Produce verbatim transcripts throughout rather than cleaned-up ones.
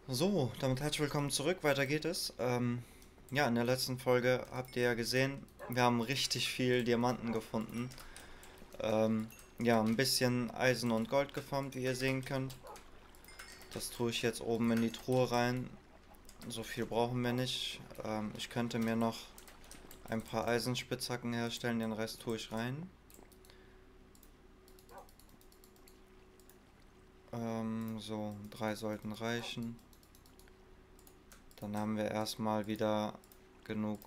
So, damit herzlich willkommen zurück. Weiter geht es. Ähm, ja, in der letzten Folge habt ihr ja gesehen, wir haben richtig viel Diamanten gefunden. Ähm, ja, ein bisschen Eisen und Gold gefarmt, wie ihr sehen könnt. Das tue ich jetzt oben in die Truhe rein. So viel brauchen wir nicht. Ähm, ich könnte mir noch ein paar Eisenspitzhacken herstellen, den Rest tue ich rein. Ähm, so, drei sollten reichen. Dann haben wir erstmal wieder genug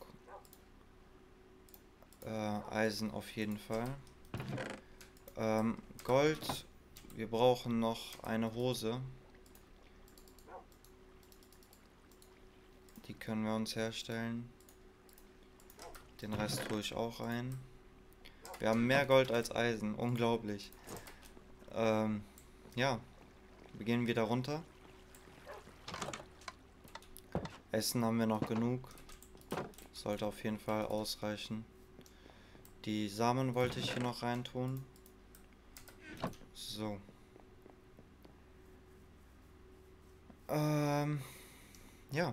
äh, Eisen auf jeden Fall. Ähm, Gold. Wir brauchen noch eine Hose. Die können wir uns herstellen. Den Rest tue ich auch rein. Wir haben mehr Gold als Eisen. Unglaublich. Ähm, ja, wir gehen wieder runter. Essen haben wir noch genug. Sollte auf jeden Fall ausreichen. Die Samen wollte ich hier noch reintun. So. Ähm, ja.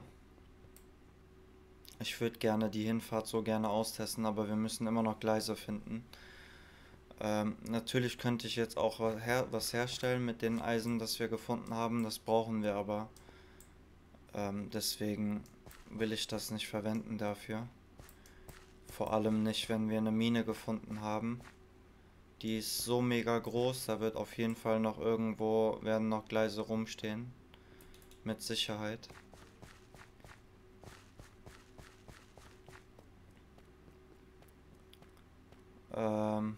Ich würde gerne die Hinfahrt so gerne austesten, aber wir müssen immer noch Gleise finden. Ähm, natürlich könnte ich jetzt auch wa- her was herstellen mit den Eisen, das wir gefunden haben. Das brauchen wir aber. Ähm, deswegen will ich das nicht verwenden dafür. Vor allem nicht, wenn wir eine Mine gefunden haben. Die ist so mega groß, da wird auf jeden Fall noch irgendwo, werden noch Gleise rumstehen. Mit Sicherheit. Ähm,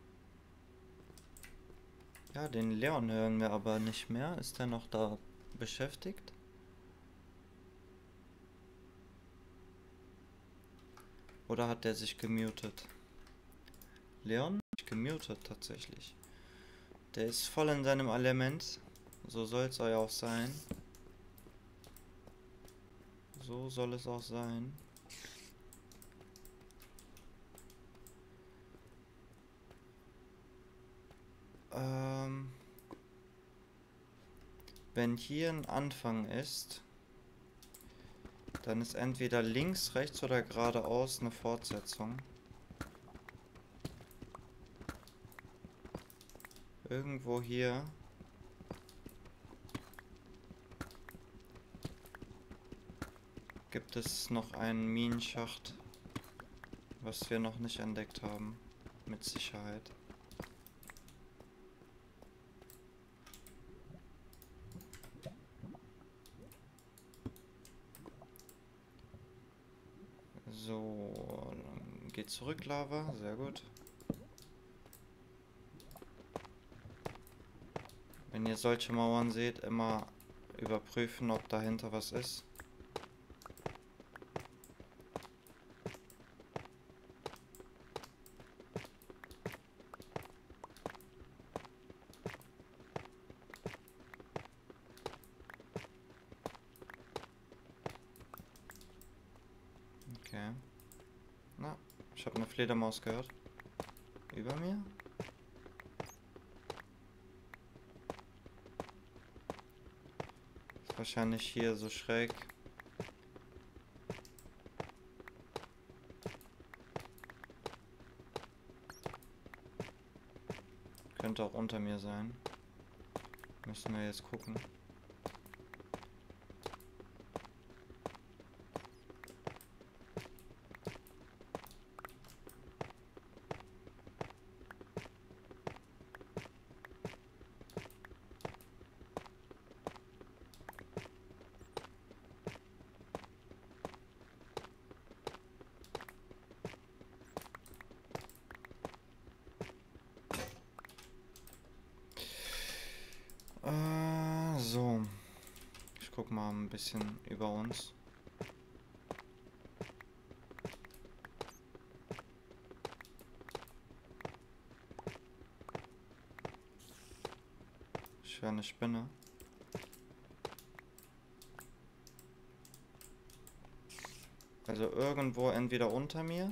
ja, den Leon hören wir aber nicht mehr. Ist er noch da beschäftigt? Oder hat er sich gemutet? Leon? Gemutet tatsächlich. Der ist voll in seinem Element. So soll es ja auch sein. So soll es auch sein. Ähm, wenn hier ein Anfang ist, dann ist entweder links, rechts oder geradeaus eine Fortsetzung. Irgendwo hier gibt es noch einen Minenschacht, was wir noch nicht entdeckt haben. Mit Sicherheit. So, dann geht zurück, Lava. Sehr gut. Wenn ihr solche Mauern seht, immer überprüfen, ob dahinter was ist. Okay. Na, ich habe eine Fledermaus gehört. Über mir? Ist wahrscheinlich hier so schräg. Könnte auch unter mir sein. Müssen wir jetzt gucken. Äh, so. Ich guck mal ein bisschen über uns. Ich höre eine Spinne. Also irgendwo entweder unter mir.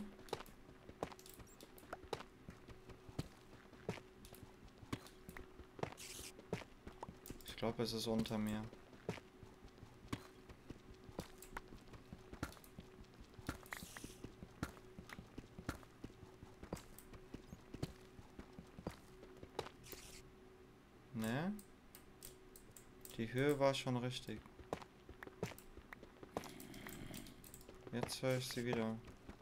Ich glaube, es ist unter mir. Ne? Die Höhe war schon richtig. Jetzt höre ich sie wieder.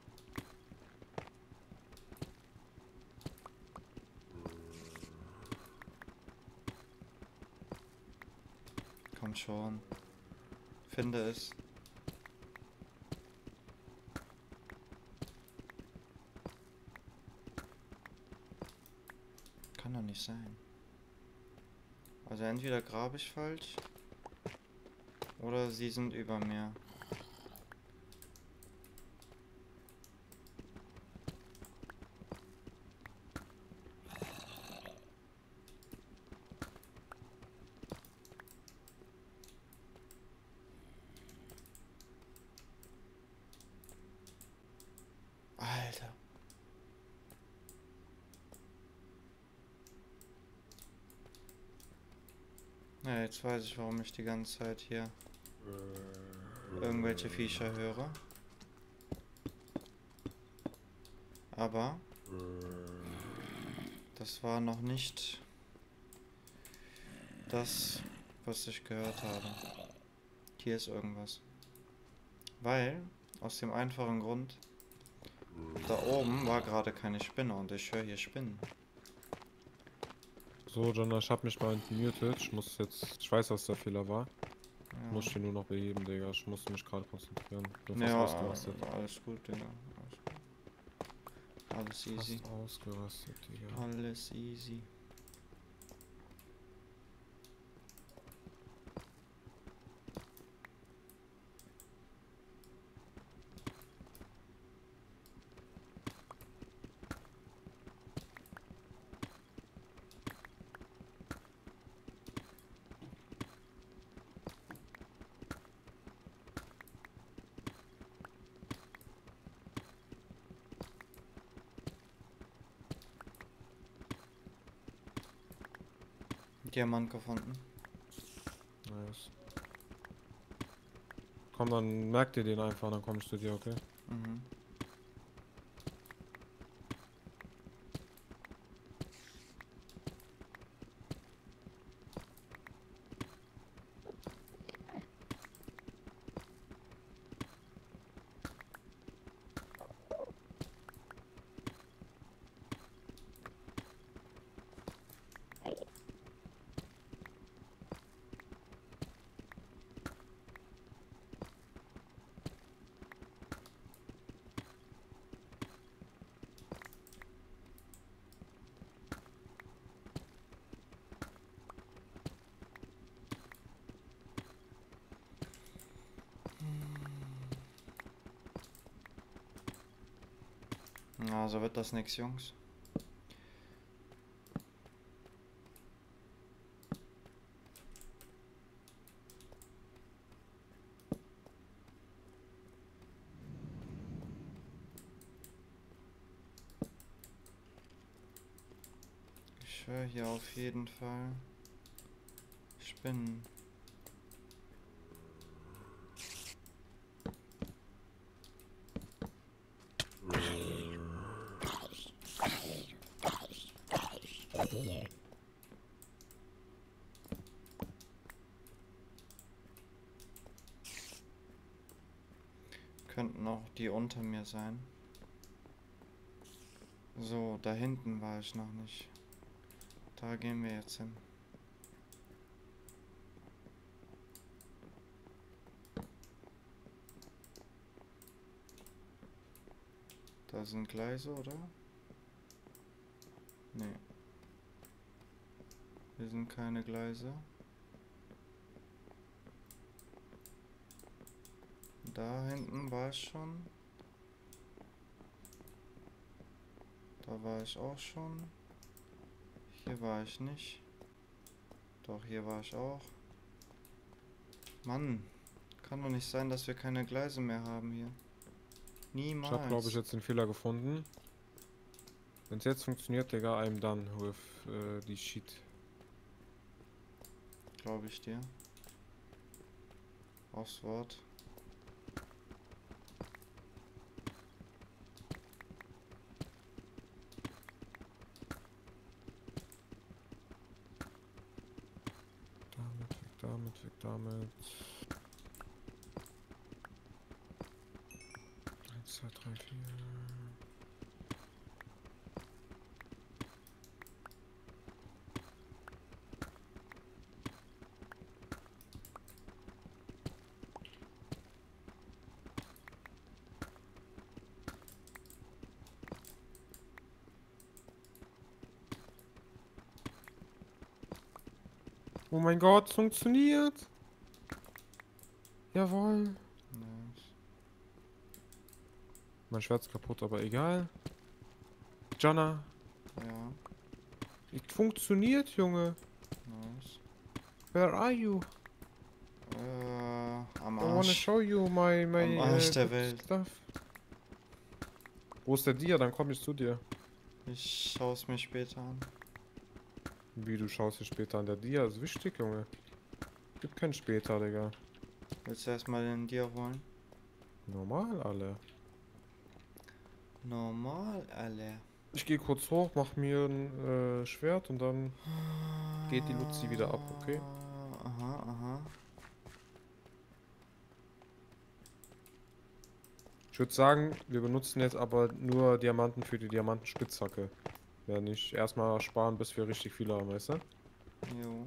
Komm schon. Finde es. Kann doch nicht sein. Also entweder grabe ich falsch oder sie sind über mir. Alter. Ja, jetzt weiß ich, warum ich die ganze Zeit hier irgendwelche Viecher höre. Aber das war noch nicht das, was ich gehört habe. Hier ist irgendwas. Weil, aus dem einfachen Grund, da oben war gerade keine Spinne und ich höre hier Spinnen. So, Jonna, ich hab mich mal entmutet. Ich muss jetzt. Ich weiß, was der Fehler war. Ich muss Ja, den nur noch beheben, Digga. Ich muss mich gerade konzentrieren. Bin fast ja, ausgerastet. alles gut, Digga. Alles gut. Alles easy. Fast ausgerastet, Digga. Alles easy. Diamant gefunden. Nice. Komm, dann merk dir den einfach, dann komm ich zu dir, okay? Mhm. Na, so wird das nix, Jungs. Ich höre hier auf jeden Fall Spinnen. Könnten auch die unter mir sein. So, da hinten war ich noch nicht. Da gehen wir jetzt hin. Da sind Gleise, oder? Nee. Hier sind keine Gleise. Da hinten war ich schon. Da war ich auch schon. Hier war ich nicht. Doch, hier war ich auch. Mann, kann doch nicht sein, dass wir keine Gleise mehr haben hier. Ich habe, glaube ich, Niemals. jetzt den Fehler gefunden. Wenn es jetzt funktioniert, Digga, I'm done with äh, die Shit. Glaube ich dir. Aufs Wort. damit, weg damit. eins, zwei, drei, vier. Oh mein Gott, es funktioniert. Jawohl. Nice. Mein Schwert ist kaputt, aber egal. Jana, Ja, es funktioniert, Junge. nice. Where are you? Äh, am I wanna Arsch. show you my, my Am Arsch äh, der good Welt. stuff. Wo ist der Dia? Dann komm ich zu dir. Ich schaue es mir später an. Wie, du schaust dir später an. Der Dia ist wichtig, Junge. Gibt kein später, Digga. Willst du erstmal den Dia holen? Normal, alle. Normal, alle. Ich gehe kurz hoch, mach mir ein äh, Schwert und dann geht die Luzi wieder ab, okay? Aha, aha. Ich würde sagen, wir benutzen jetzt aber nur Diamanten für die Diamantenspitzhacke. Ja, nicht erstmal sparen, bis wir richtig viele haben, weißt du? Jo.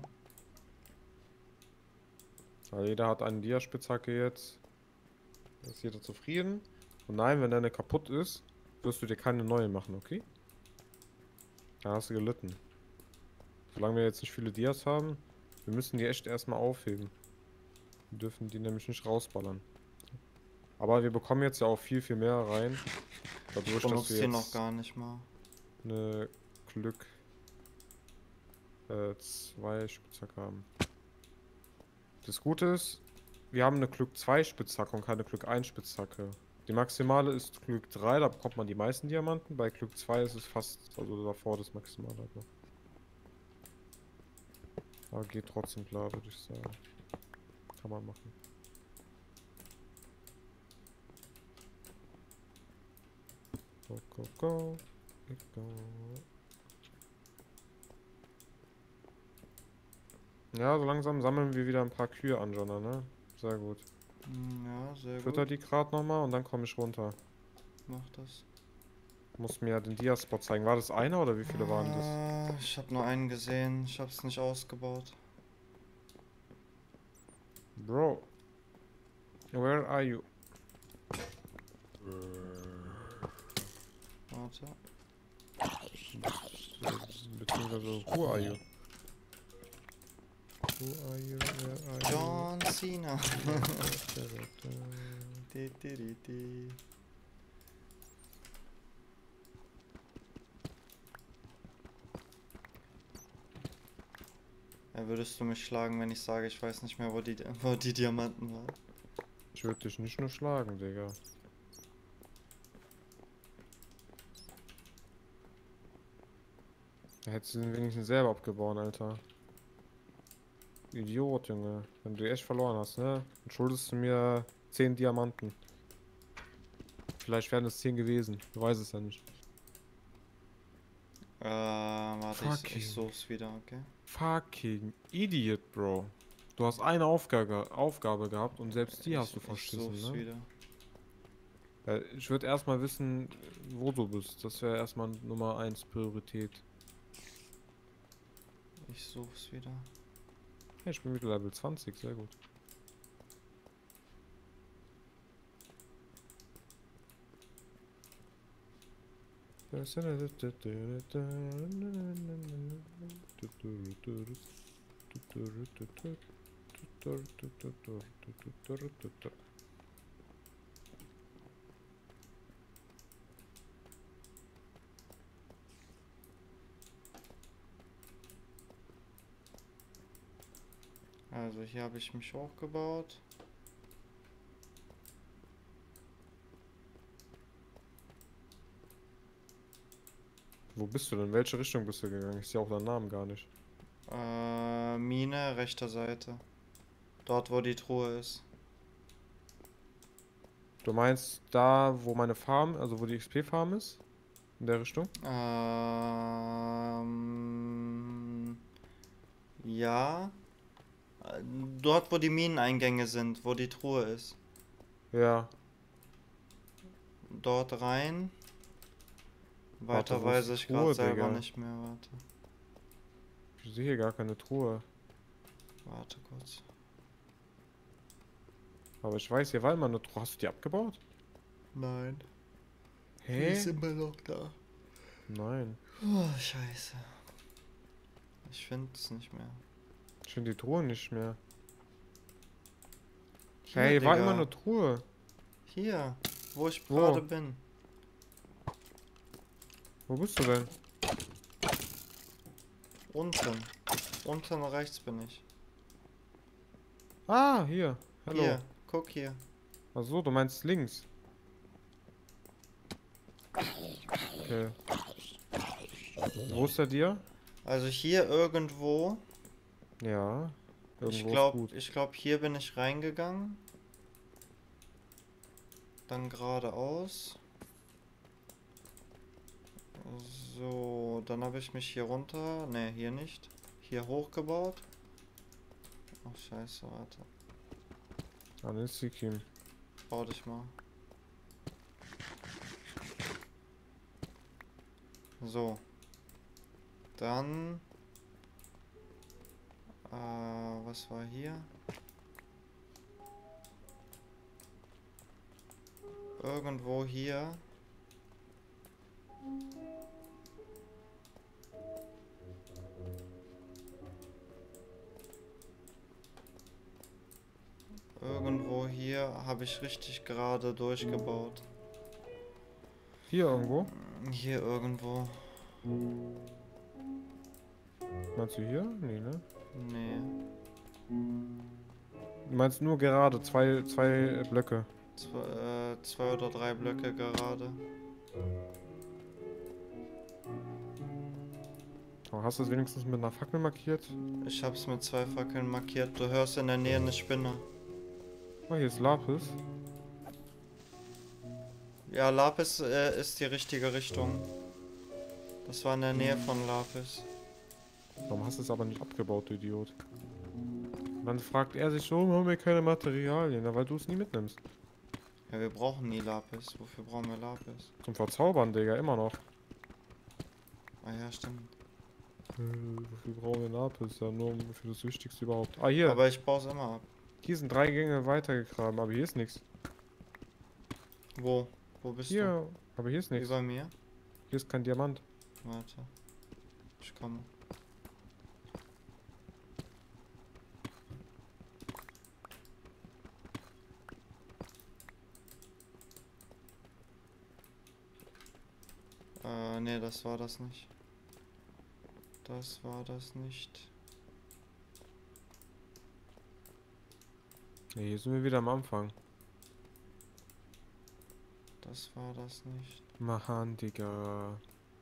Weil jeder hat eine Dia-Spitzhacke jetzt. Ist jeder zufrieden? Und nein, wenn deine kaputt ist, wirst du dir keine neue machen, okay? Da hast du gelitten. Solange wir jetzt nicht viele Dias haben, wir müssen die echt erstmal aufheben. Wir dürfen die nämlich nicht rausballern. Aber wir bekommen jetzt ja auch viel, viel mehr rein. Dadurch, Ich dass benutze wir den noch jetzt gar nicht mal. eine Glück äh, zwei Spitzhacke haben. Das Gute ist, wir haben eine Glück zwei Spitzhacke und keine Glück eins Spitzhacke. Die maximale ist Glück drei, da bekommt man die meisten Diamanten. Bei Glück zwei ist es fast, also davor das Maximale. Halt noch. Aber geht trotzdem klar, würde ich sagen. Kann man machen. Go, go, go. Go. Ja, so langsam sammeln wir wieder ein paar Kühe an, Jonna, ne? Sehr gut. Hm, ja, sehr Fütter gut. die gerade nochmal und dann komme ich runter. Mach das. Muss mir ja den Dia-Spot zeigen. War das einer oder wie viele waren das? Ah, ich habe nur einen gesehen. Ich habe es nicht ausgebaut. Bro. Where are you? Warte. Beziehungsweise, who are you? Who are you? Where are you? John Cena. Di, di, di, di. Ja, würdest du mich schlagen, wenn ich sage, ich weiß nicht mehr, wo die, wo die Diamanten waren? Ich würde dich nicht nur schlagen, Digga. Da hättest du ihn wenigstens selber abgebaut, Alter. Idiot, Junge. Wenn du echt verloren hast, ne? Dann schuldest du mir zehn Diamanten. Vielleicht wären es zehn gewesen. Du weißt es ja nicht. Äh, warte, ich, Fucking. ich such's wieder, okay? Fucking Idiot, Bro. Du hast eine Aufgabe, Aufgabe gehabt und selbst die hast Ich, du ich verschissen, such's ne? wieder. Ja, ich würde erstmal wissen, wo du bist. Das wäre erstmal Nummer eins Priorität. Ich such's wieder. Hey, ich bin mit Level zwanzig, sehr gut. Also hier habe ich mich hochgebaut. Wo bist du denn? In welche Richtung bist du gegangen? Ich sehe auch deinen Namen gar nicht. Äh, Mine, rechter Seite. Dort, wo die Truhe ist. Du meinst da, wo meine Farm, also wo die X P-Farm ist? In der Richtung? Ähm, ja. Äh, Dort, wo die Mineneingänge sind, wo die Truhe ist. Ja. Dort rein. Warte, Weiter wo ist weiß die ich gerade Truhe, selber Digga? nicht mehr. Warte. Ich sehe hier gar keine Truhe. Warte kurz. Aber ich weiß, hier war immer eine Truhe. Hast du die abgebaut? Nein. Die Hä? ist immer noch da. Nein. Oh, scheiße. Ich finde es nicht mehr. Ich finde die Truhe nicht mehr. Hier, Hey, hier war Digga. immer eine Truhe. Hier, wo ich Wo? gerade bin. Wo bist du denn? Unten. Unten rechts bin ich. Ah, hier. Hallo. Hier, guck hier. Achso, du meinst links. Okay. Wo ist der dir? Also hier irgendwo. Ja. Irgendwo Ich ist glaube, gut. ich glaube, hier bin ich reingegangen. Dann geradeaus. So, dann habe ich mich hier runter. Ne, hier nicht. Hier hochgebaut. Ach scheiße, warte. Dann ist sie Kim. Bau dich mal. So. Dann. Äh, was war hier? Irgendwo hier. Irgendwo hier habe ich richtig gerade durchgebaut. Hier irgendwo? Hier irgendwo. Meinst du hier? Nee, ne? Nee. Du meinst nur gerade zwei, zwei Blöcke. Zwei, äh, zwei oder drei Blöcke gerade. Oh, hast du es wenigstens mit einer Fackel markiert? Ich hab's mit zwei Fackeln markiert. Du hörst in der Nähe eine Spinne. Oh, hier ist Lapis. Ja, Lapis äh, ist die richtige Richtung. Das war in der Nähe von Lapis. Warum hast du es aber nicht abgebaut, du Idiot? Und dann fragt er sich so, warum haben wir keine Materialien? Na, weil du es nie mitnimmst. Ja, wir brauchen nie Lapis. Wofür brauchen wir Lapis? Zum Verzaubern, Digga, immer noch. Ah ja, stimmt. Äh, wofür brauchen wir Lapis? Ja, nur für das Wichtigste überhaupt. Ah, hier. Aber ich baue immer ab. Hier sind drei Gänge weitergegraben, aber hier ist nichts. Wo? Wo bist Hier, aber hier ist du? nichts. Über mir? Hier ist kein Diamant. Warte. Ich komme. Äh, nee, das war das nicht. Das war das nicht. Nee, hier sind wir wieder am Anfang. Das war das nicht. Mann, Digga.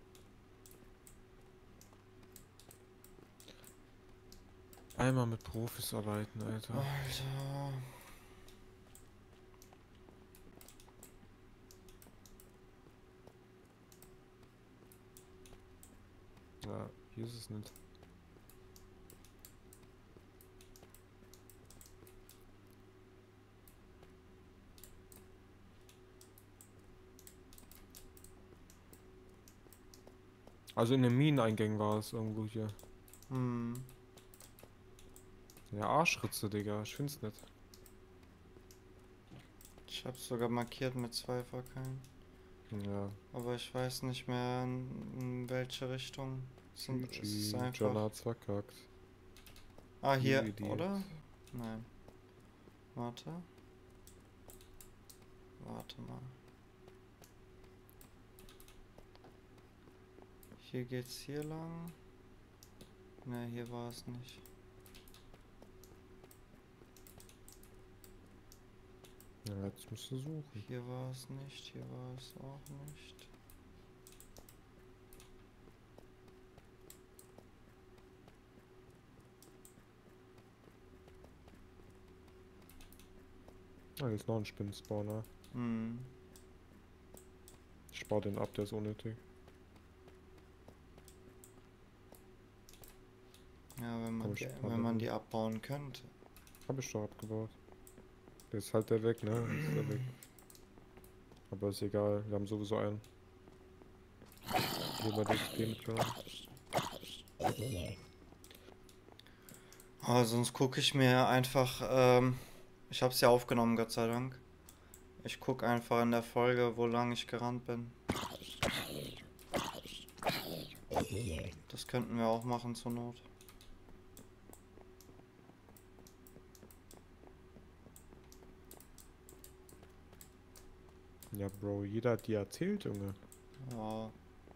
Einmal mit Profis arbeiten, Alter. Alter. Ja, hier ist es nicht. Also in den Mineneingang war es irgendwo hier. Hm. Ja, Arschritze, Digga. Ich find's nicht. Ich hab's sogar markiert mit zwei Fackeln. Ja. Aber ich weiß nicht mehr in, in welche Richtung. Es sind, es ist John einfach. hat's verkackt. Ah, hier, Idiot. oder? Nein. Warte. Warte mal. Hier geht's hier lang. Ne, hier war es nicht. Ja, jetzt musst du suchen. Hier war es nicht, hier war es auch nicht. Ah, hier ist noch ein Spinnenspawner. Hm. Ich baue den ab, der ist unnötig. Ja, wenn man, Komm, die, ich wenn man die abbauen könnte. Hab ich doch abgebaut. Jetzt ist halt der weg, ne? Jetzt ist der weg. Aber ist egal, wir haben sowieso einen. Lieber die X P mitgenommen. Aber sonst gucke ich mir einfach, ähm, ich habe es ja aufgenommen, Gott sei Dank. Ich gucke einfach in der Folge, wo lang ich gerannt bin. Das könnten wir auch machen zur Not. Ja, Bro, jeder hat dir erzählt, Junge. Ja.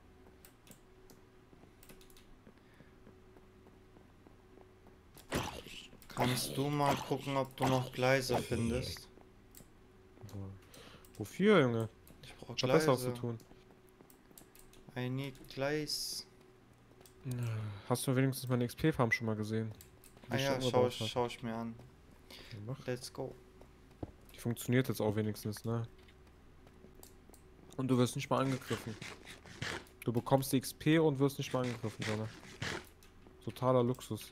Kannst du mal gucken, ob du noch Gleise findest? Aber wofür, Junge? Ich brauche Ich hab Besseres zu Gleise. tun. I need Gleis. Hast du wenigstens meine X P-Farm schon mal gesehen? Die Ah ich ja, umgebaut schau, hab? schau ich mir an. Ja, mach. Let's go. Die funktioniert jetzt auch wenigstens, ne? Und du wirst nicht mal angegriffen. Du bekommst die X P und wirst nicht mal angegriffen, Sonne. Totaler Luxus.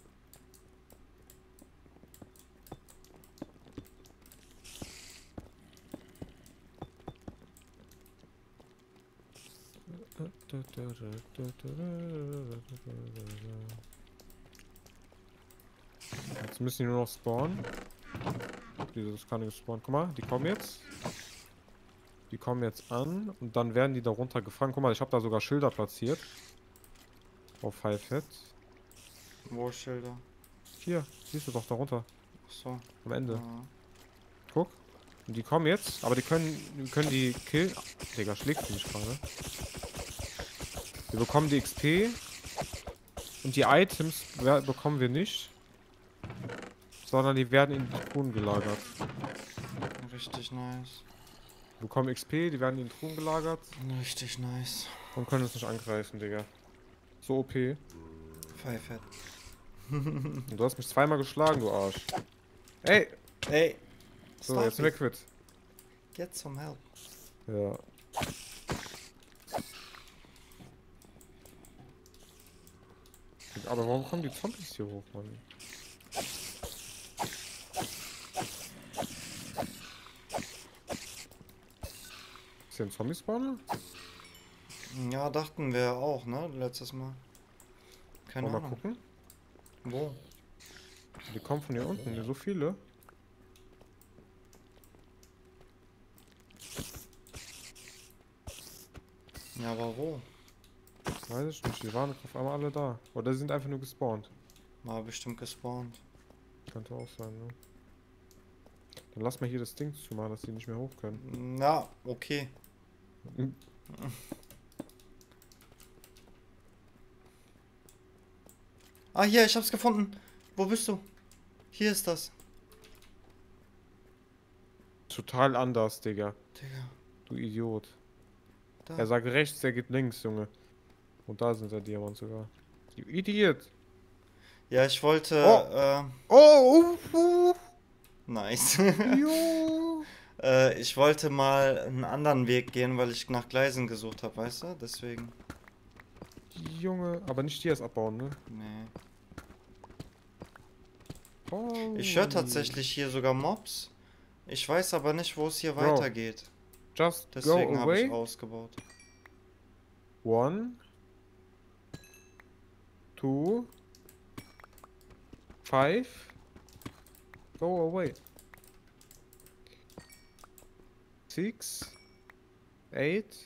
Jetzt müssen die nur noch spawnen. Dieses kann nicht spawnen. Guck mal, die kommen jetzt. Die kommen jetzt an und dann werden die da runter gefangen. Guck mal, ich habe da sogar Schilder platziert. Auf Five Head. Wo Schilder? Hier, siehst du doch da runter. Ach so. Am Ende. Ja. Guck. Und die kommen jetzt, aber die können, die können die killen. Ach, Digga, schlägt mich gerade. Wir bekommen die X P. Und die Items wer- bekommen wir nicht. Sondern die werden in die Truhen gelagert. Richtig nice. Wir bekommen X P, die werden in die Truhen gelagert. Richtig nice. Und können uns nicht angreifen, Digga. So O P. Five Head. Und du hast mich zweimal geschlagen, du Arsch. Ey! Ey! So, stop jetzt sind wir it. quitt. Get some help. Ja. Aber warum kommen die Zombies hier hoch, Mann? Ist hier ein Zombie-Spawner? Ja, dachten wir auch, ne? Letztes Mal. Keine Wollen wir mal Ahnung. gucken? Wo? Die kommen von hier unten, hier so viele. Ja, aber wo? Weiß ich nicht, die waren auf einmal alle da. Oder die sind einfach nur gespawnt. War bestimmt gespawnt. Könnte auch sein, ne? Dann lass mal hier das Ding zumachen, dass die nicht mehr hoch können. Na, okay. Mhm. Ah, hier, ich hab's gefunden. Wo bist du? Hier ist das. Total anders, Digga. Digga. Du Idiot. Da. Er sagt rechts, er geht links, Junge. Und da sind der Diamant sogar. Du Idiot. Ja, ich wollte. Oh. Äh, Oh, uh, uh. nice. Jo. äh, ich wollte mal einen anderen Weg gehen, weil ich nach Gleisen gesucht habe, weißt du? Deswegen. Junge, aber nicht die erst abbauen, ne? Nee. Oh. Ich höre tatsächlich hier sogar Mobs. Ich weiß aber nicht, wo es hier Bro. weitergeht. Just Deswegen go habe ich away. ausgebaut. One. Two. Five. Go away. Six. Eight.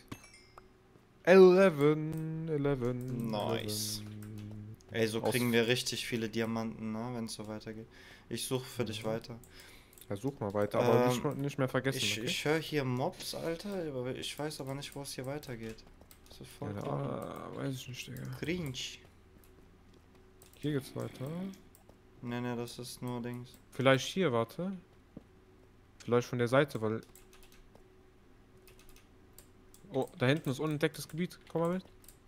Eleven. Eleven. Nice. Eleven. Ey, so Aus- kriegen wir richtig viele Diamanten, ne? Wenn es so weitergeht. Ich suche für dich weiter. Ja, such mal weiter, aber Ähm, nicht, mal- nicht mehr vergessen, Ich, okay? ich höre hier Mobs, Alter, aber ich weiß aber nicht, wo es hier weitergeht. Das ist voll Ja, cool. ah, weiß ich nicht, Digga. Cringe. Hier geht's weiter. Ne, ne, das ist nur Dings. Vielleicht hier, warte. Vielleicht von der Seite, weil... Oh, da hinten ist unentdecktes Gebiet. Komm mal mit.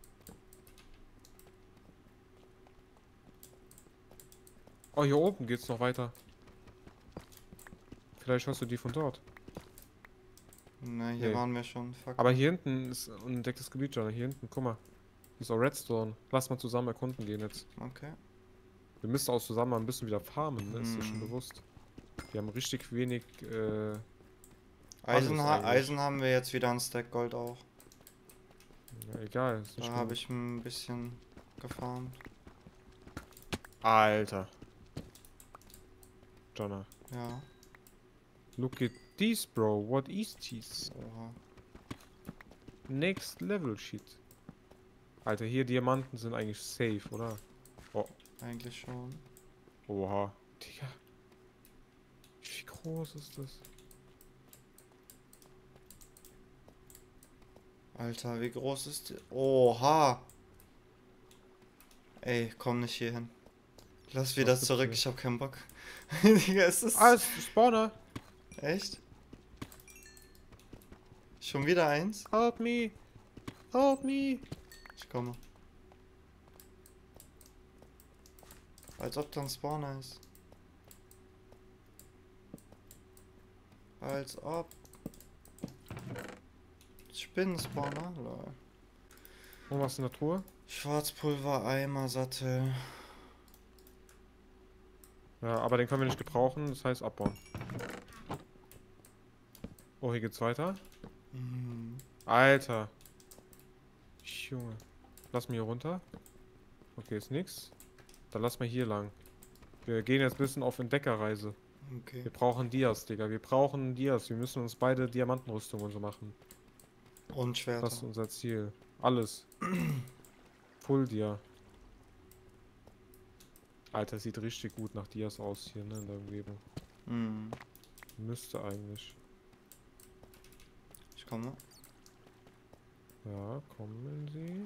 Oh, hier oben geht's noch weiter. Vielleicht hast du die von dort. Ne, hier Nee. waren wir schon. Fuck. Aber hier hinten ist unentdecktes Gebiet, John. Hier hinten, guck mal. Hier ist auch Redstone. Lass mal zusammen erkunden gehen jetzt. Okay. Wir müssen auch zusammen mal ein bisschen wieder farmen, ne? Ist dir schon Hm. bewusst? Wir haben richtig wenig, äh, Eisen, alles ha eigentlich. Eisen haben wir jetzt wieder ein Stack Gold auch. Ja, egal, ist Da nicht habe genug. ich ein bisschen gefarmt. Alter. Jonna. Ja. Look at this, bro. What is this? Oha. Next level shit. Alter, hier Diamanten sind eigentlich safe, oder? Oh. Eigentlich schon. Oha. Digga. Wie groß ist das? Alter, wie groß ist die? Oha. Ey, komm nicht hier hin. Lass wieder Was gibt's zurück, hier? ich hab keinen Bock. Digga, ist Ah, das... es ist Spawner. Echt? Schon wieder eins? Help me. Help me. Ich komme. Als ob da ein Spawner ist. Als ob. Spinnenspawner? Lol. Und was in der Truhe? Schwarzpulver, Eimer, Sattel. Ja, aber den können wir nicht gebrauchen, das heißt abbauen. Oh, hier geht's weiter. Mhm. Alter. Junge. Lass mich hier runter. Okay, ist nix. Dann lass mal hier lang. Wir gehen jetzt ein bisschen auf Entdeckerreise. Okay. Wir brauchen Dias, Digga. Wir brauchen Dias. Wir müssen uns beide Diamantenrüstungen und so machen. Und Schwerter. Das ist unser Ziel. Alles. Full Dia. Alter, sieht richtig gut nach Dias aus hier, ne, in der Umgebung. Mhm. Müsste eigentlich. Ich komme. Ja, kommen Sie.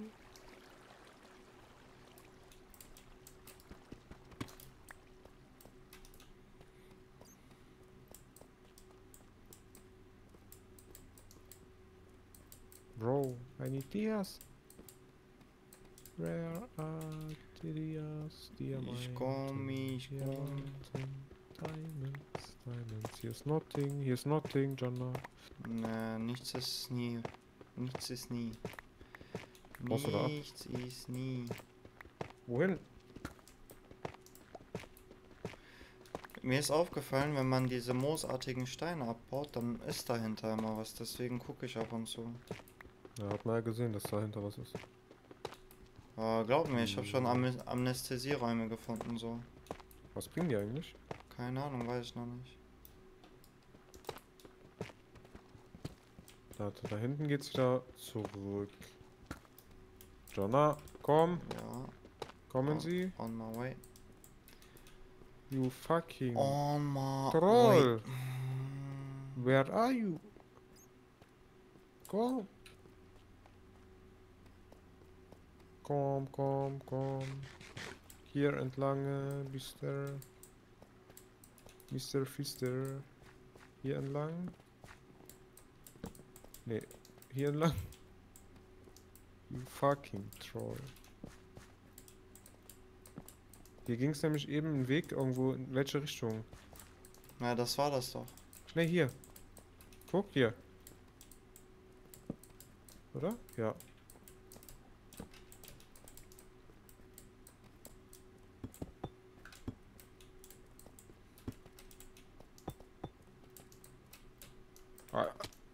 Bro, I need Dias. Where are the Dias? Ich komm, ich komm. Diamanten, Diamonds, Diamonds. Here's nothing, here's nothing, Jonna. Ne, nichts ist nie. Nichts ist nie. Brauchst du da ab? Nichts ist nie. Wohin? Mir ist aufgefallen, wenn man diese moosartigen Steine abbaut, dann ist dahinter immer was. Deswegen gucke ich ab und zu. Ja, hat man ja gesehen, dass dahinter was ist. Aber glaub mir, ich habe schon Am Amnestesieräume gefunden, so. Was bringen die eigentlich? Keine Ahnung, weiß ich noch nicht. Da, da hinten geht's wieder zurück. Jonna, komm. Ja. Kommen on, Sie. On my way. You fucking On my troll. way. Where are you? Komm. Komm, komm, komm. Hier entlang, Mister Mister Fister. Hier entlang. Nee, hier entlang. You fucking troll. Hier ging es nämlich eben einen Weg irgendwo in welche Richtung? Na, das war das doch. Schnell hier. Guck hier. Oder? Ja. Ah.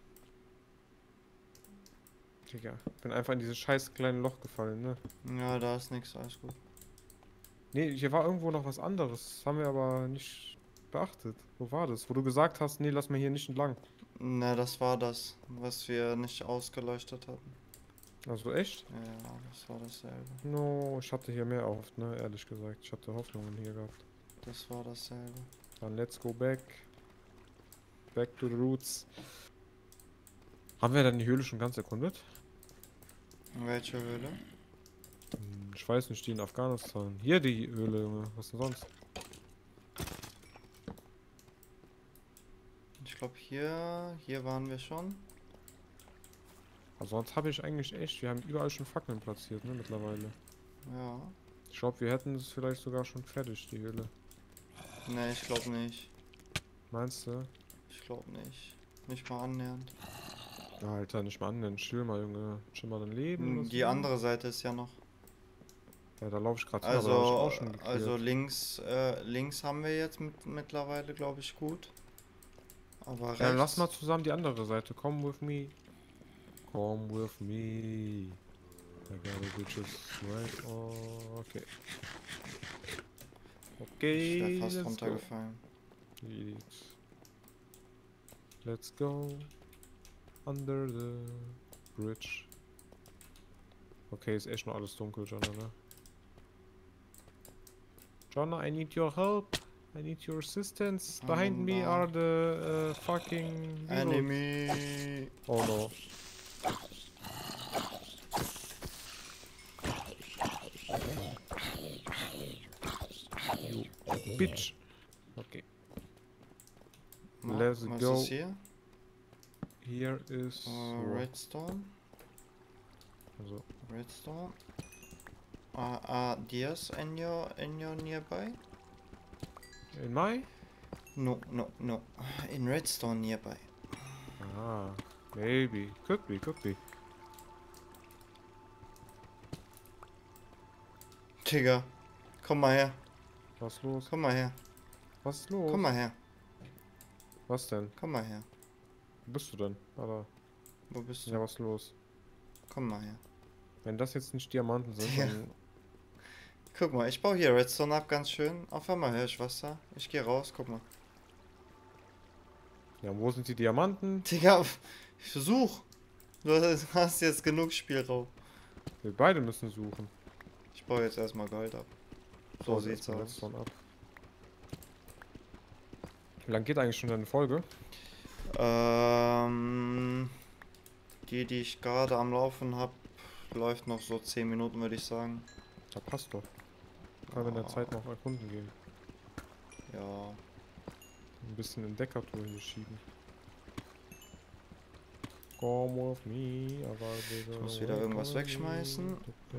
Digga, bin einfach in dieses scheiß kleine Loch gefallen, ne? Ja, da ist nichts, alles gut. Nee, hier war irgendwo noch was anderes. Das haben wir aber nicht beachtet. Wo war das? Wo du gesagt hast, nee, lass mal hier nicht entlang. Na, das war das, was wir nicht ausgeleuchtet hatten. Also echt? Ja, das war dasselbe. No, ich hatte hier mehr erhofft, ne? Ehrlich gesagt. Ich hatte Hoffnungen hier gehabt. Das war dasselbe. Dann let's go back. Back to the roots. Haben wir dann die Höhle schon ganz erkundet? Welche Höhle? Hm, ich weiß nicht, die in Afghanistan. Hier die Höhle, Junge. Was denn sonst? Ich glaube hier, hier waren wir schon. Also sonst habe ich eigentlich echt, wir haben überall schon Fackeln platziert, ne, mittlerweile. Ja. Ich glaube, wir hätten es vielleicht sogar schon fertig, die Höhle. Ne, ich glaube nicht. Meinst du? Ich glaube nicht. Nicht mal annähernd. Alter, nicht mal an, chill mal, Junge. Chill mal dein Leben. Hm, was Die du- andere Seite ist ja noch. Ja, da laufe ich gerade hin, aber da habe ich Also, auch schon also geklärt. links, äh, links haben wir jetzt mit, mittlerweile, glaube ich, gut. Aber Ja, dann lass mal rechts. zusammen die andere Seite. Come with me. Come with me. I got a bitches right. Oh, okay. Ich wäre Okay, fast let's go. runtergefallen. Idiots. Let's go. Under the bridge. Okay, ist echt noch alles dunkel, Jonna, ne? Jonna, I need your help. I need your assistance. Behind Ähm, me da. are the uh, fucking evils. Enemy. Oh no. You bitch. Okay. Na, Let's was go. ist hier? Here is Uh, so. Redstone. Also, Redstone. Uh, uh, Dias in your in your nearby? in my? No, no, no. In Redstone nearby. Ah, maybe. Could be, could be. Digga, komm mal her. Was ist los? Komm mal her. Was ist los? Komm mal her. Was denn? Komm mal her. Wo bist du denn? Alter. Wo bist du? Ja, was ist los? Komm mal her. Wenn das jetzt nicht Diamanten sind, Ja. dann... Guck mal, ich baue hier Redstone ab, ganz schön. Auf einmal höre ich Wasser. Ich gehe raus, guck mal. Ja, wo sind die Diamanten? Digga, ich versuch. Du hast jetzt genug Spielraum. Wir beide müssen suchen. Ich baue jetzt erstmal Gold ab. So Baut sieht's erstmal aus. Redstone ab. Wie lange geht eigentlich schon deine Folge? Ähm, die, die ich gerade am Laufen habe, läuft noch so zehn Minuten, würde ich sagen. Da passt doch. Kann wir in der Zeit noch erkunden gehen. Ja. Ein bisschen Entdeckertour hinschieben. Come with me, aber Ich muss wieder irgendwas wegschmeißen.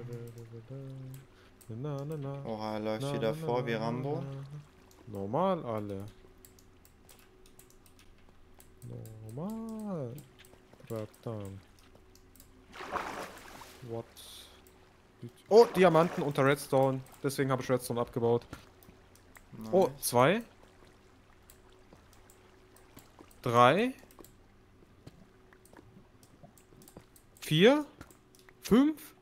Na, na, na. Oha, er läuft Na, wieder na, vor na, wie na, Rambo. na. Normal alle. Normal. Bratan. What? Oh, Diamanten unter Redstone. Deswegen habe ich Redstone abgebaut. Oh, Nice. zwei. Drei. Vier. Fünf.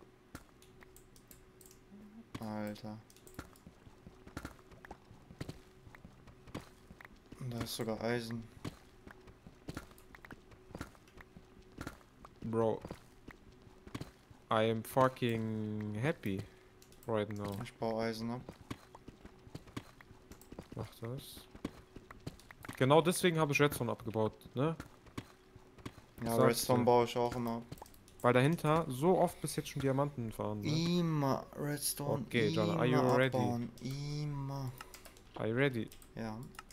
Alter. Und da ist sogar Eisen. Bro. I am fucking happy right now. Ich baue Eisen ab. Mach das. Genau deswegen habe ich Redstone abgebaut, ne? Ja, Sag's Redstone dir. baue ich auch immer ab. Weil dahinter so oft bis jetzt schon Diamanten waren, ne? Immer Redstone. Okay, John, immer are you ready? abbauen. Immer. Are you ready? Ja.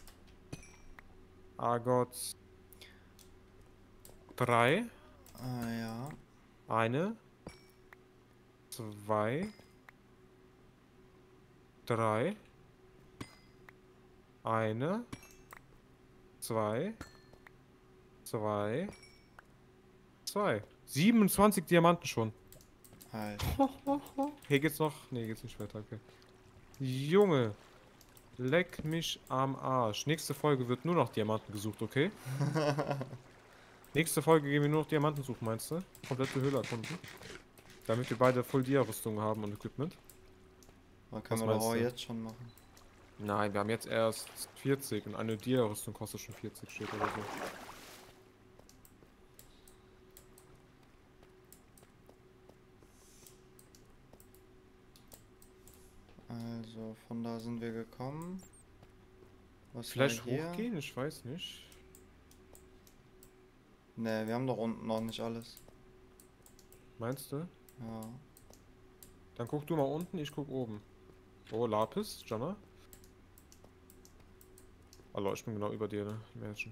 I got drei. Ah, ja. Eine. Zwei. Drei. Eine. Zwei. Zwei. Zwei. siebenundzwanzig Diamanten schon. Alter. Hier geht's noch. Nee, geht's nicht weiter. Okay. Junge. Leck mich am Arsch. Nächste Folge wird nur noch Diamanten gesucht, okay? Nächste Folge gehen wir nur noch Diamanten suchen, meinst du? Komplette Höhle erkunden. Damit wir beide Full Dia-Rüstung haben und Equipment. Da können Was wir doch meinst auch du? jetzt schon machen. Nein, wir haben jetzt erst vierzig und eine Dia-Rüstung kostet schon vierzig, steht oder so. Also, von da sind wir gekommen. Was Vielleicht war hier? hochgehen? Ich weiß nicht. Ne, wir haben doch unten noch nicht alles. Meinst du? Ja. Dann guck du mal unten, ich guck oben. Oh, Lapis, Jana. Hallo, ich bin genau über dir, ne? Imagine.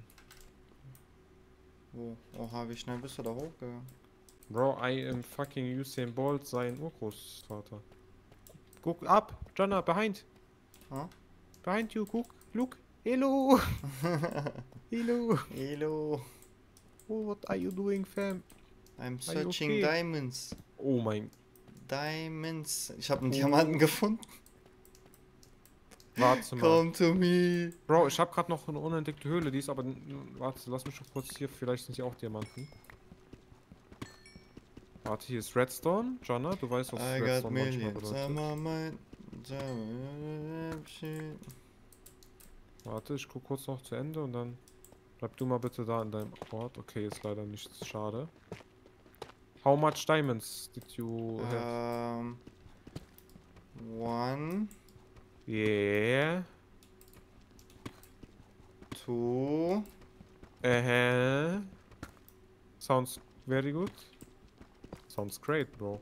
Wo? Oha, wie schnell bist du da hochgegangen? Bro, I am fucking Usain Bolt, sein Urgroßvater. Guck ab, Jana, behind. Huh? Behind you, guck, look. Hello. Hello. Hello. What are you doing, fam? I'm Are you searching okay? diamonds. Oh mein Diamonds. Ich habe einen Oh. Diamanten gefunden. Warte mal. Come to me. Bro, ich habe gerade noch eine unentdeckte Höhle, die ist aber... n- Warte, lass mich doch kurz hier, vielleicht sind hier auch Diamanten. Warte, hier ist Redstone. Jonna, du weißt, was I got Redstone manchmal millions bedeutet. on my mind. Warte, ich guck kurz noch zu Ende und dann bleib du mal bitte da an deinem Ort. Okay, ist leider nichts, schade. How much diamonds did you have? Um, one, Yeah. two, Uh-huh. Sounds very good. Sounds great, bro.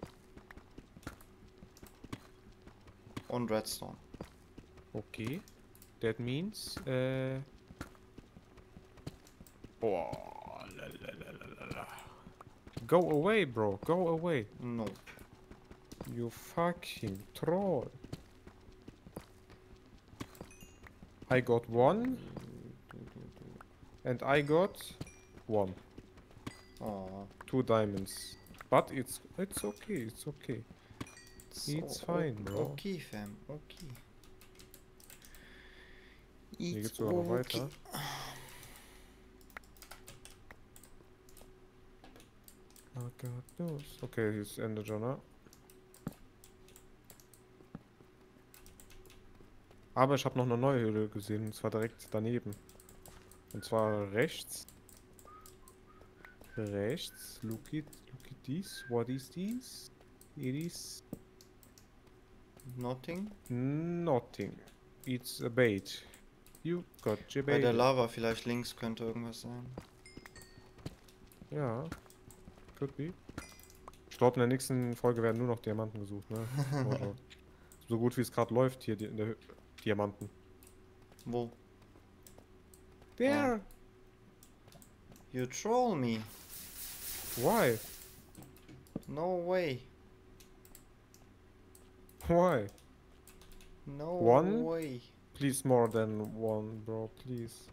und Redstone. Okay. That means, äh... Oh, lalalala. Go away, bro. Go away. No. You fucking troll. I got one. And I got one. Oh, Two diamonds. But it's it's okay, it's okay. It's fine, bro. Okay, fam. Okay. Hier It's geht's sogar noch okay. weiter. I got those. Okay, hier ist Ende, Jonna. Aber ich habe noch eine neue Höhle gesehen, und zwar direkt daneben. Und zwar rechts. Rechts. Look at, look at this. What is this? It is Nothing. nothing. It's a bait. You got your Bei der bait. Lava vielleicht links könnte irgendwas sein. Ja. Could be. Ich glaube, in der nächsten Folge werden nur noch Diamanten gesucht, ne? Also, so gut wie es gerade läuft hier die, in der Hö Diamanten. Wo? There! You troll me. Why? No way. Why? No One? way. Please more than one, bro, please.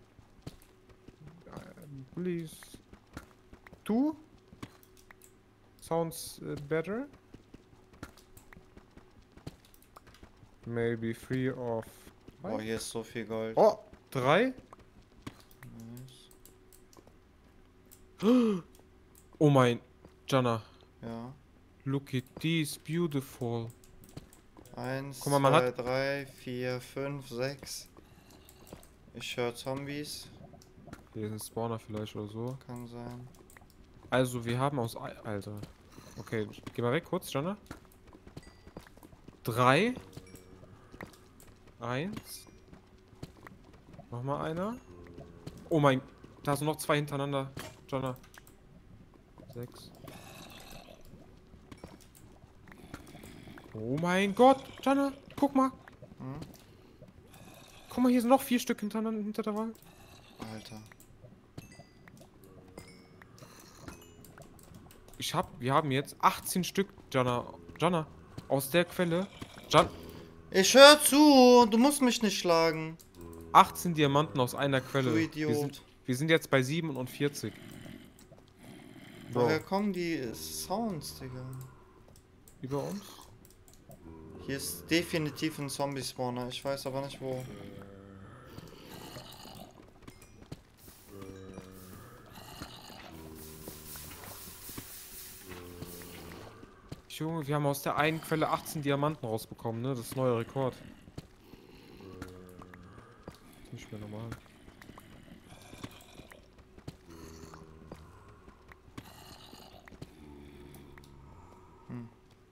Um, please. Two? Sounds uh, better. Maybe three of Boah, five. hier ist so viel Gold. Oh, drei? Nice. Oh mein, Jana, Ja. look at this, beautiful. Eins, Guck mal, man zwei, hat- drei, vier, fünf, sechs. Ich höre Zombies. Hier ist ein Spawner vielleicht oder so. Kann sein. Also, wir haben aus... Ei- Alter. Okay, geh mal weg kurz, Jana. Drei. Eins. Nochmal einer. Oh mein... Da sind noch zwei hintereinander, Jana. Sechs. Oh mein Gott, Jana, guck mal. Hm? Guck mal, hier sind noch vier Stück hintereinander hinter der Wand. Alter. Ich hab, wir haben jetzt achtzehn Stück, Jana. Jana, aus der Quelle. Jan, Ich höre zu. Du musst mich nicht schlagen. achtzehn Diamanten aus einer Quelle. Du Wir Idiot. sind, wir sind jetzt bei siebenundvierzig. Bro, Woher kommen die Sounds, Digga? über uns? Hier ist definitiv ein Zombie-Spawner. Ich weiß aber nicht wo. Junge, wir haben aus der einen Quelle achtzehn Diamanten rausbekommen, ne? Das ist neuer Rekord. Ist nicht mehr normal. Hm.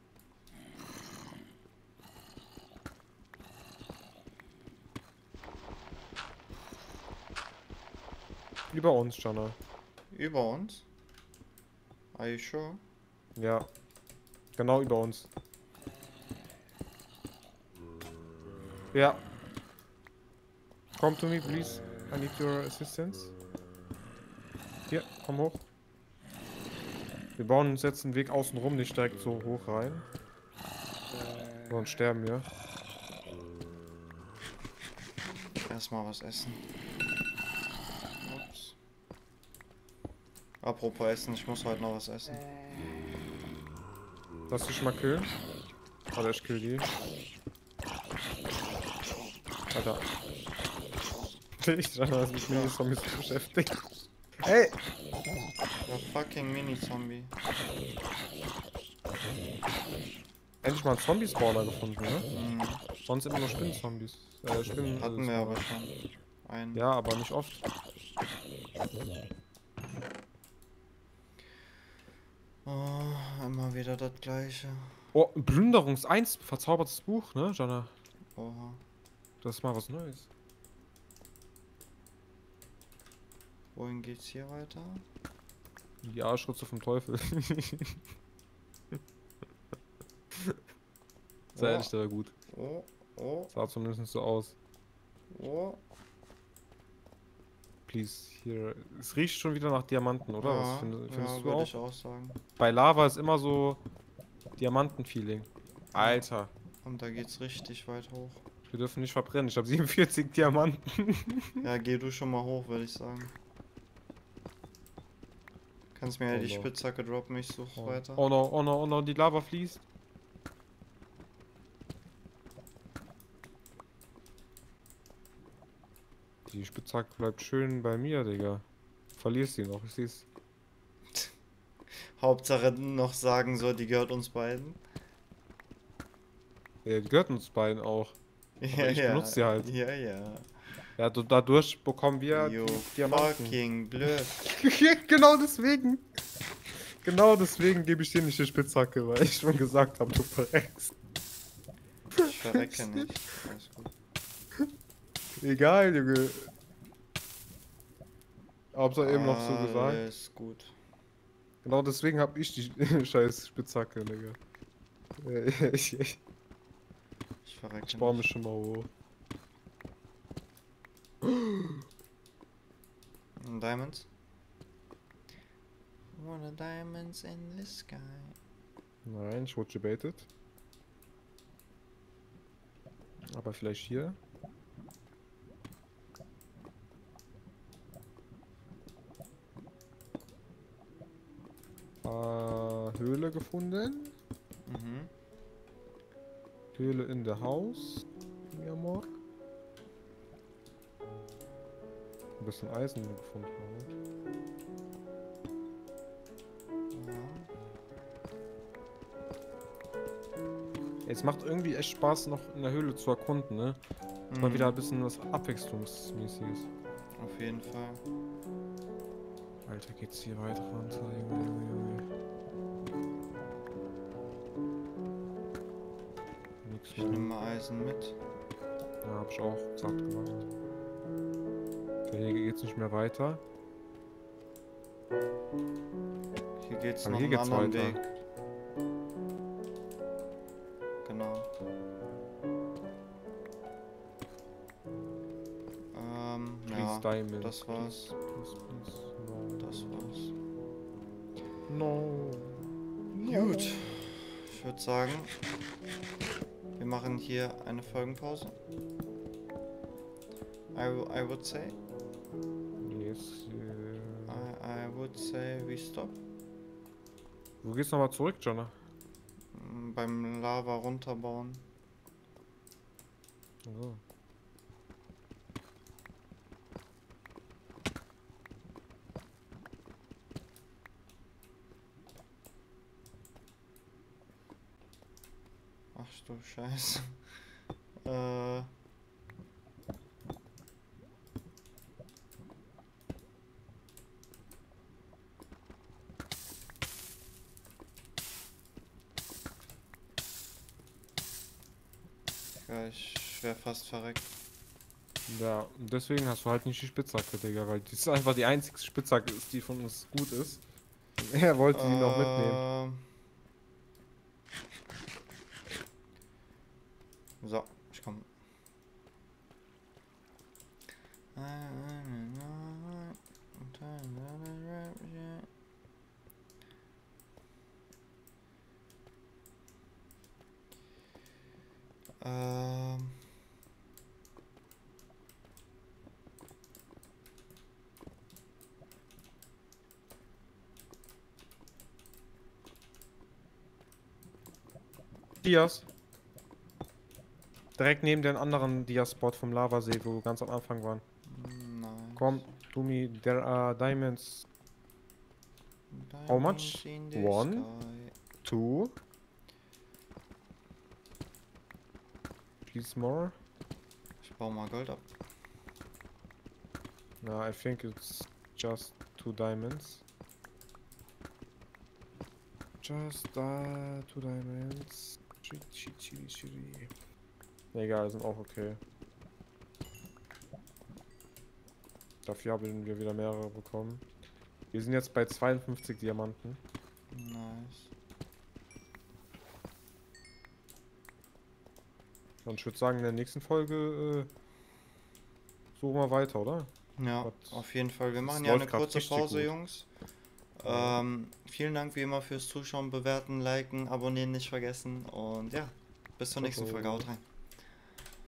Über uns, Jana. Über uns? Are you sure? Ja. Genau über uns. Ja. Come to me, please. I need your assistance. Hier, komm hoch. Wir bauen uns jetzt einen Weg außen rum, nicht direkt so hoch rein. Sonst sterben wir. Erstmal was essen. Ups. Apropos Essen, ich muss heute noch was essen. Lass dich mal killen. Oder ich kill die. Alter. Ich dachte, was mit Mini-Zombies beschäftigt. Hey! Der fucking Mini-Zombie. Endlich mal einen Zombie-Spawner gefunden, ne? Mhm. Sonst immer nur Spinnen-Zombies. Äh, Spinnen. Hatten äh, wir aber Spawner. schon. Einen. Ja, aber nicht oft. Oh, immer wieder das gleiche. Oh, Plünderungs eins, verzaubertes Buch, ne, Jana? Oha. Das ist mal was Neues. Wohin geht's hier weiter? Die Arschritze vom Teufel. Sei ehrlich, der war gut. Oh, oh, Sah zumindest so aus. oh. Please, hier. Es riecht schon wieder nach Diamanten, oder? Was Ja, findest, findest ja, du würde auch? ich auch sagen. Bei Lava ist immer so Diamanten-Feeling. Alter, Und da geht's richtig weit hoch. wir dürfen nicht verbrennen. Ich habe siebenundvierzig Diamanten. Ja, geh du schon mal hoch, würde ich sagen. Kannst mir ja die Oh no. Spitzhacke droppen, ich suche Oh. weiter. Oh no, oh no, oh no, die Lava fließt. Die Spitzhacke bleibt schön bei mir, Digga. Verlierst sie noch, ich seh's. Hauptsache noch sagen so, die gehört uns beiden. Ja, die gehört uns beiden auch. Ja, ich ja. benutze sie halt. Ja, ja. Ja, du- dadurch bekommen wir You die Diamanten. fucking bluff. Genau deswegen. Genau deswegen gebe ich dir nicht die Spitzhacke, weil ich schon gesagt habe, du verreckst. Ich verrecke nicht. Alles gut. Egal, Junge. Hab's doch eben noch so gesagt. Alles gut. Genau deswegen hab ich die scheiß Spitzhacke, Digga. Ja, Ich, ich, Ich verrecke ich baue mich nicht. schon mal hoch. Diamonds? One of diamonds in the sky. Nein, ich wurde gebaitet. Aber vielleicht hier. Äh, Höhle gefunden. Mhm. Höhle in der Haus. Ja, Morg. Ein bisschen Eisen gefunden. Ja. Es macht irgendwie echt Spaß, noch in der Höhle zu erkunden, ne? Mal Mhm. wieder ein bisschen was Abwechslungsmäßiges. Auf jeden Fall. Alter, geht's hier weiter runter, Junge, Junge, Junge. Nix Ich nehme mehr. mal Eisen mit. Ja, hab ich auch zart gemacht. Okay, hier geht's nicht mehr weiter. Hier geht's Aber noch hier einen geht's anderen weiter. Weg. Genau. Ähm, Please ja, diamond. das war's. Please, please, no. Das war's. No. Gut. Ich würde sagen, wir machen hier eine Folgenpause. I, w- I would say. Yes, äh. I, I would say we stop. Wo geht's nochmal zurück, Jonna? Mm, Beim Lava runterbauen. Also. Ach du Scheiße. äh. Ja, ich wäre fast verreckt. Ja, und deswegen hast du halt nicht die Spitzhacke, Digga, weil das ist einfach die einzige Spitzhacke ist, die von uns gut ist. Er wollte sie noch mitnehmen. Ähm. So, ich komm. Ähm. Dias. Direkt neben den anderen Dias-Spot vom Lavasee, wo wir ganz am Anfang waren. Nice. Komm, Dumi, there are diamonds. How much? Diamonds in the One. sky. Two. Please more. Ich baue mal Gold ab. No, I think it's just two diamonds. Just uh, two diamonds. Chili, chili, chili, chili. Egal, sind auch okay. Dafür haben wir wieder mehrere bekommen. Wir sind jetzt bei zweiundfünfzig Diamanten. Nice. Und ich würde sagen, in der nächsten Folge äh, suchen wir weiter, oder? Ja, Gott. auf jeden Fall. Wir Das machen ja eine läuft grad kurze richtig Pause, gut. Jungs. Ähm, vielen Dank wie immer fürs Zuschauen, bewerten, liken, abonnieren nicht vergessen. Und ja, bis zur Ciao, nächsten ciao. Folge. Haut rein.